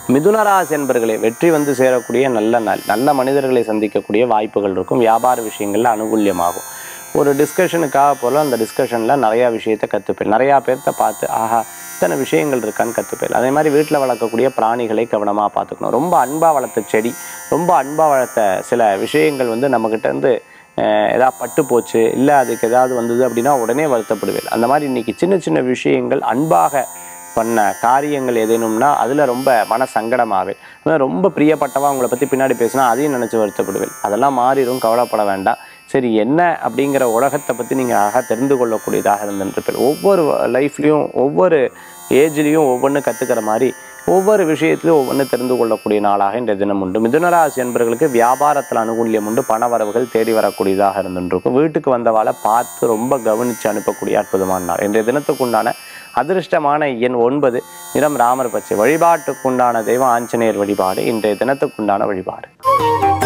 மிதுன ராசி என்பர்களே வெற்றி வந்து சேரக்கூடிய நல்ல நாள். நல்ல மனிதர்களை சந்திக்கக்கூடிய வாய்ப்புகள் இருக்கும். வியாபார விஷயங்கள்ல அனுகூல்யமாகும். ஒரு டிஸ்கஷனுக்காக போல அந்த டிஸ்கஷனில் நிறையா விஷயத்தை கற்றுப்பேன். நிறையா பேர்த்த பார்த்து ஆஹா இத்தனை விஷயங்கள் இருக்கான்னு கற்றுப்பேன். அதே மாதிரி வீட்டில் வளர்க்கக்கூடிய பிராணிகளை கவனமாக பார்த்துக்கணும். ரொம்ப அன்பாக வளர்த்த செடி, ரொம்ப அன்பாக வளர்த்த சில விஷயங்கள் வந்து நம்மக்கிட்ட இருந்து ஏதாவது பட்டு போச்சு, இல்லை அதுக்கு ஏதாவது வந்தது அப்படின்னா உடனே வருத்தப்படுவேன். அந்த மாதிரி இன்றைக்கி சின்ன சின்ன விஷயங்கள் அன்பாக பண்ண காரியங்கள் ஏதேனும்னா அதில் ரொம்ப மன சங்கடமாவேன். ரொம்ப பிரியப்பட்டவா அவங்கள பற்றி பின்னாடி பேசினா அதையும் நினச்சி வருத்தப்படுவேன். அதெல்லாம் மாறிடும், கவலைப்பட வேண்டாம். சரி என்ன அப்படிங்கிற உலகத்தை பற்றி நீங்கள் அழகாக தெரிந்து கொள்ளக்கூடியதாக இருந்துருப்பேன். ஒவ்வொரு லைஃப்லேயும் ஒவ்வொரு ஏஜ்லேயும் ஒவ்வொன்று கற்றுக்கிற மாதிரி ஒவ்வொரு விஷயத்திலையும் ஒவ்வொன்று தெரிந்து கொள்ளக்கூடிய நாளாக இன்றைய தினம் உண்டு. மிதுனராசி என்பவர்களுக்கு வியாபாரத்தில் அனுகூல்யம் உண்டு. பண வரவுகள் தேடி வரக்கூடியதாக இருந்துருக்கும். வீட்டுக்கு வந்தவாளை பார்த்து ரொம்ப கவனித்து அனுப்பக்கூடிய அற்புதமான நாள். இன்றைய தினத்துக்குண்டான அதிர்ஷ்டமான எண் 9, நிறம் ராமர் பச்சை. வழிபாட்டுக்குண்டான தெய்வம் ஆஞ்சநேயர் வழிபாடு இன்றைய தினத்துக்குண்டான வழிபாடு.